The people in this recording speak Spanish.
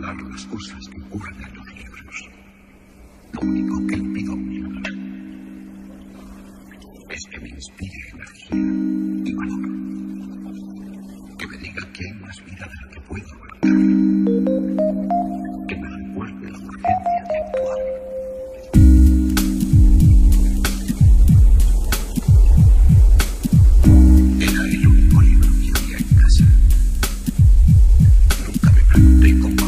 divulgar las cosas que ocurren en los libros. Lo único que le pido a un libro es que me inspire energía y valor. Que me diga que hay más vida de la que puedo abarcar. Que me recuerde la urgencia de actuar. Era el único libro que había en casa. Nunca me pregunté cómo